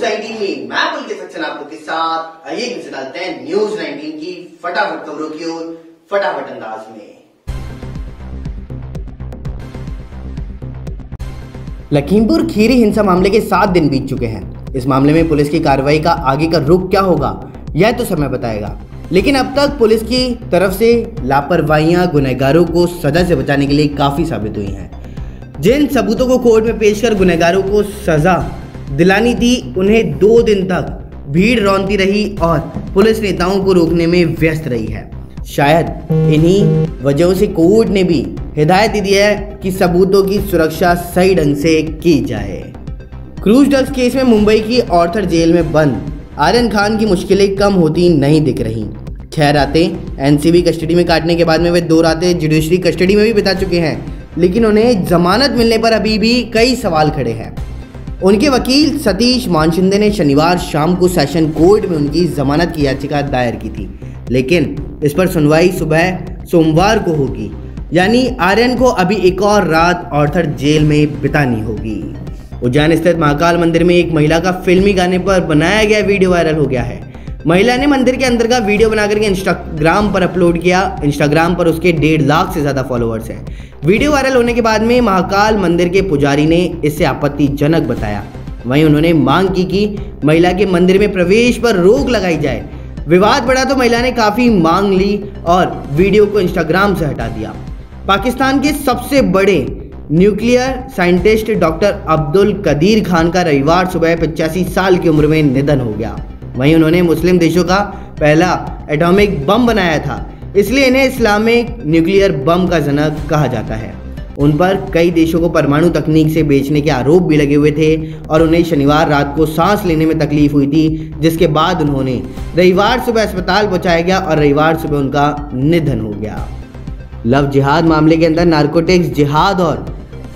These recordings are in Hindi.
19 में मैं पुलकित सच्चन आप लोग के साथ आइए नजर डालते हैं न्यूज 19 की फटाफट खबरों की ओर फटाफट अंदाज में। लखीमपुर खीरी हिंसा मामले के 7 दिन बीत चुके हैं। इस मामले में पुलिस की कार्रवाई का आगे का रुख क्या होगा यह तो समय बताएगा, लेकिन अब तक पुलिस की तरफ से लापरवाहियां गुनहगारों को सजा से बचाने के लिए काफी साबित हुई हैं। जिन सबूतों को कोर्ट में पेश कर गुनहगारों को सजा दिलानी थी, उन्हें 2 दिन तक भीड़ रौंदती रही और पुलिस नेताओं को रोकने में व्यस्त रही है। शायद इन्हीं वजहों से कोर्ट ने भी हिदायत दी है कि सबूतों की सुरक्षा सही ढंग से की जाए। क्रूज ड्रग्स केस में मुंबई की ऑर्थर जेल में बंद आर्यन खान की मुश्किलें कम होती नहीं दिख रही। 6 रातें एनसीबी कस्टडी में काटने के बाद में वे 2 रातें जुडिशरी कस्टडी में भी बिता चुके हैं, लेकिन उन्हें जमानत मिलने पर अभी भी कई सवाल खड़े हैं। उनके वकील सतीश मानशिंदे ने शनिवार शाम को सेशन कोर्ट में उनकी जमानत की याचिका दायर की थी, लेकिन इस पर सुनवाई सुबह सोमवार को होगी। यानी आर्यन को अभी एक और रात ऑर्थर जेल में बितानी होगी। उज्जैन स्थित महाकाल मंदिर में एक महिला का फिल्मी गाने पर बनाया गया वीडियो वायरल हो गया है। महिला ने मंदिर के अंदर का वीडियो बनाकर के इंस्टाग्राम पर अपलोड किया। इंस्टाग्राम पर उसके 1.5 लाख से ज़्यादा फॉलोअर्स हैं। वीडियो वायरल होने के बाद में महाकाल मंदिर के पुजारी ने इसे आपत्तिजनक बताया। वहीं उन्होंने मांग की कि महिला के मंदिर में प्रवेश पर रोक लगाई जाए। विवाद बढ़ा तो महिला ने काफ़ी मांग ली और वीडियो को इंस्टाग्राम से हटा दिया। पाकिस्तान के सबसे बड़े nuclear scientist doctor Abdul Qadeer Khan का रविवार सुबह 85 साल की उम्र में निधन हो गया। वहीं उन्होंने मुस्लिम देशों का पहला एटॉमिक बम बनाया था, इसलिए इन्हें इस्लामिक न्यूक्लियर बम का जनक कहा जाता है। उन पर कई देशों को परमाणु तकनीक से बेचने के आरोप भी लगे हुए थे और उन्हें शनिवार रात को सांस लेने में तकलीफ हुई थी, जिसके बाद उन्होंने रविवार सुबह अस्पताल पहुंचाया गया और रविवार सुबह उनका निधन हो गया। लव जिहाद मामले के अंदर नारकोटिक्स जिहाद और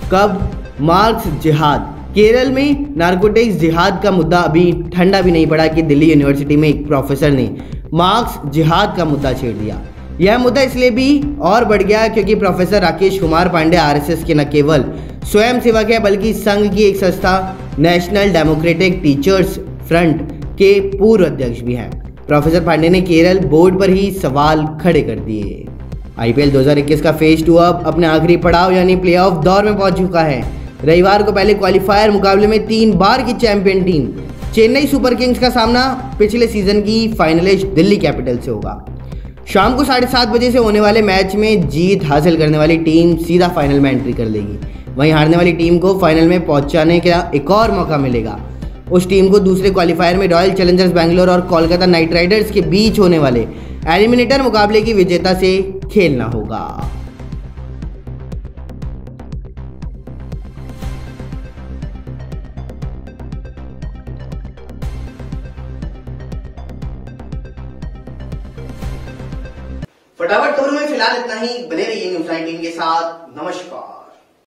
कब मार्क्स जिहाद। केरल में नारकोटिक्स जिहाद का मुद्दा अभी ठंडा भी नहीं पड़ा कि दिल्ली यूनिवर्सिटी में एक प्रोफेसर ने मार्क्स जिहाद का मुद्दा छेड़ दिया। यह मुद्दा इसलिए भी और बढ़ गया क्योंकि प्रोफेसर राकेश कुमार पांडे आरएसएस के न केवल स्वयं सेवक है, बल्कि संघ की एक संस्था नेशनल डेमोक्रेटिक टीचर्स फ्रंट के पूर्व अध्यक्ष भी हैं। प्रोफेसर पांडे ने केरल बोर्ड पर ही सवाल खड़े कर दिए। आईपीएल 2021 का फेज 2 अब अपने आखिरी पड़ाव यानी प्लेऑफ दौर में पहुंच चुका है। रविवार को पहले क्वालिफायर मुकाबले में 3 बार की champion team Chennai Super Kings का सामना पिछले सीजन की फाइनलिस्ट दिल्ली कैपिटल से होगा। शाम को 7:30 बजे से होने वाले मैच में जीत हासिल करने वाली टीम सीधा फाइनल में एंट्री कर लेगी। वहीं हारने वाली टीम को फाइनल में पहुंचाने का एक और मौका मिलेगा। उस टीम को दूसरे क्वालिफायर में रॉयल चैलेंजर्स बैंगलोर और कोलकाता नाइट राइडर्स के बीच होने वाले एलिमिनेटर मुकाबले की विजेता से खेलना होगा। फटाफट खबरों में फिलहाल इतना ही। बने रहिए न्यूज 19 के साथ। नमस्कार।